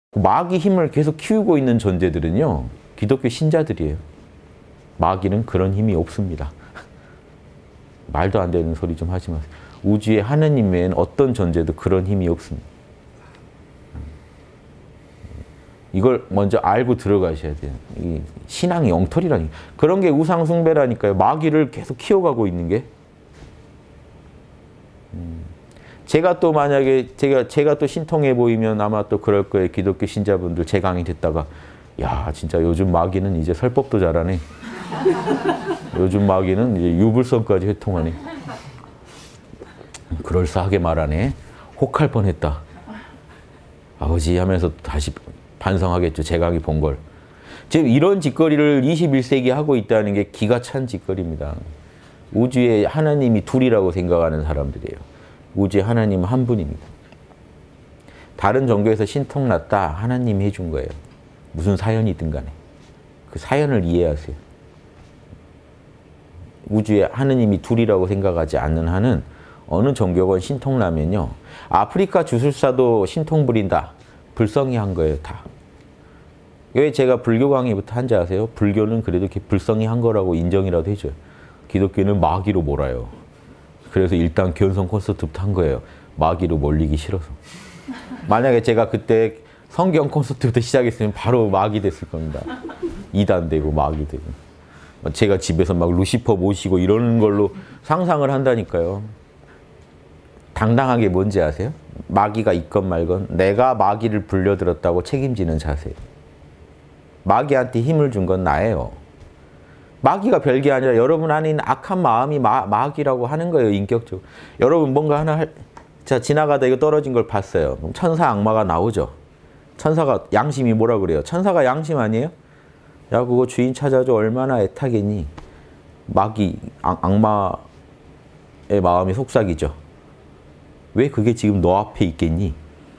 마귀 힘을 계속 키우고 있는 존재들은요, 기독교 신자들이에요. 마귀는 그런 힘이 없습니다. 말도 안 되는 소리 좀 하지 마세요. 우주에 하느님 외엔 어떤 존재도 그런 힘이 없습니다. 이걸 먼저 알고 들어가셔야 돼요. 이 신앙의 엉터리라니까. 그런 게 우상 숭배라니까요. 마귀를 계속 키워가고 있는 게. 제가 또 만약에 제가 또 신통해 보이면 아마 또 그럴 거예요. 기독교 신자분들 제 강의 듣다가 야, 진짜 요즘 마귀는 이제 설법도 잘하네. 요즘 마귀는 이제 유불선까지 회통하네. 그럴싸하게 말하네. 혹할 뻔했다. 아버지 하면서 다시 반성하겠죠. 제 강의 본 걸. 지금 이런 짓거리를 21세기 하고 있다는 게 기가 찬 짓거리입니다. 우주에 하나님이 둘이라고 생각하는 사람들이에요. 우주에 하나님은 한 분입니다. 다른 종교에서 신통 났다. 하나님이 해준 거예요. 무슨 사연이든 간에. 그 사연을 이해하세요. 우주에 하느님이 둘이라고 생각하지 않는 한은 어느 종교건 신통 나면요. 아프리카 주술사도 신통 부린다. 불성이한 거예요. 다. 왜 제가 불교 강의부터 한지 아세요? 불교는 그래도 이렇게 불성이한 거라고 인정이라도 해줘요. 기독교는 마귀로 몰아요. 그래서 일단 견성 콘서트부터 한 거예요. 마귀로 몰리기 싫어서. 만약에 제가 그때 성경 콘서트부터 시작했으면 바로 마귀 됐을 겁니다. 이단 되고 마귀 되고. 제가 집에서 막 루시퍼 모시고 이러는 걸로 상상을 한다니까요. 당당하게 뭔지 아세요? 마귀가 있건 말건 내가 마귀를 불려들었다고 책임지는 자세. 마귀한테 힘을 준 건 나예요. 마귀가 별게 아니라 여러분 안에 있는 악한 마음이 마귀라고 하는 거예요. 인격적으로. 여러분 뭔가 하나 자, 지나가다 이거 떨어진 걸 봤어요. 그럼 천사 악마가 나오죠. 천사가 양심이 뭐라 그래요? 천사가 양심 아니에요? 야, 그거 주인 찾아줘. 얼마나 애타겠니? 마귀, 악마의 마음이 속삭이죠. 왜 그게 지금 너 앞에 있겠니?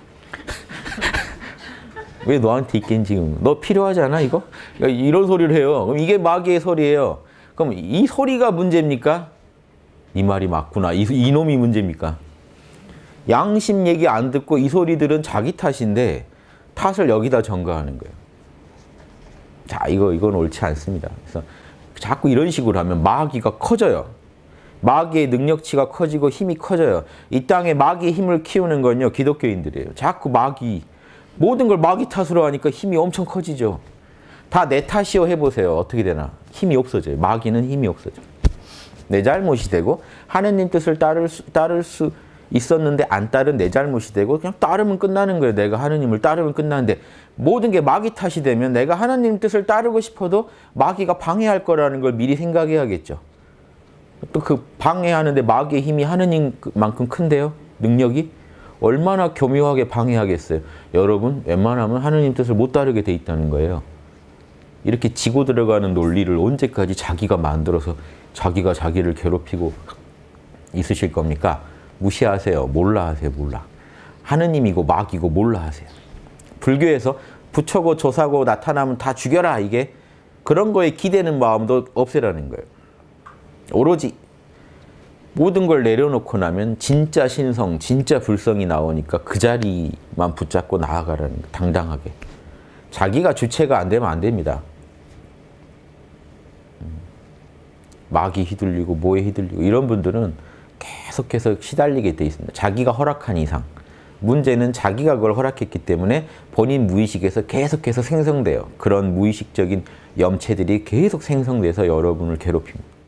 왜 너한테 있겠니 지금? 너 필요하지 않아 이거? 그러니까 이런 소리를 해요. 그럼 이게 마귀의 소리예요. 그럼 이 소리가 문제입니까? 이 말이 맞구나. 이놈이 문제입니까? 양심 얘기 안 듣고 이 소리들은 자기 탓인데 탓을 여기다 전가하는 거예요. 자, 이건 옳지 않습니다. 그래서 자꾸 이런 식으로 하면 마귀가 커져요. 마귀의 능력치가 커지고 힘이 커져요. 이 땅에 마귀의 힘을 키우는 건요, 기독교인들이에요. 자꾸 마귀, 모든 걸 마귀 탓으로 하니까 힘이 엄청 커지죠. 다 내 탓이요 해보세요. 어떻게 되나? 힘이 없어져요. 마귀는 힘이 없어져요. 내 잘못이 되고 하느님 뜻을 따를 수 있었는데 안 따른 내 잘못이 되고 그냥 따르면 끝나는 거예요. 내가 하느님을 따르면 끝나는데 모든 게 마귀 탓이 되면 내가 하느님 뜻을 따르고 싶어도 마귀가 방해할 거라는 걸 미리 생각해야겠죠. 또 그 방해하는데 마귀의 힘이 하느님만큼 큰데요? 능력이? 얼마나 교묘하게 방해하겠어요. 여러분 웬만하면 하느님 뜻을 못 따르게 돼 있다는 거예요. 이렇게 지고 들어가는 논리를 언제까지 자기가 만들어서 자기가 자기를 괴롭히고 있으실 겁니까? 무시하세요. 몰라 하세요. 몰라. 하느님이고 마귀고 몰라 하세요. 불교에서 부처고 조사고 나타나면 다 죽여라. 이게 그런 거에 기대는 마음도 없애라는 거예요. 오로지 모든 걸 내려놓고 나면 진짜 신성, 진짜 불성이 나오니까 그 자리만 붙잡고 나아가라는 거예요. 당당하게. 자기가 주체가 안 되면 안 됩니다. 마귀 휘둘리고 뭐에 휘둘리고 이런 분들은 계속해서 시달리게 돼 있습니다. 자기가 허락한 이상. 문제는 자기가 그걸 허락했기 때문에 본인 무의식에서 계속해서 생성돼요. 그런 무의식적인 염체들이 계속 생성돼서 여러분을 괴롭힙니다.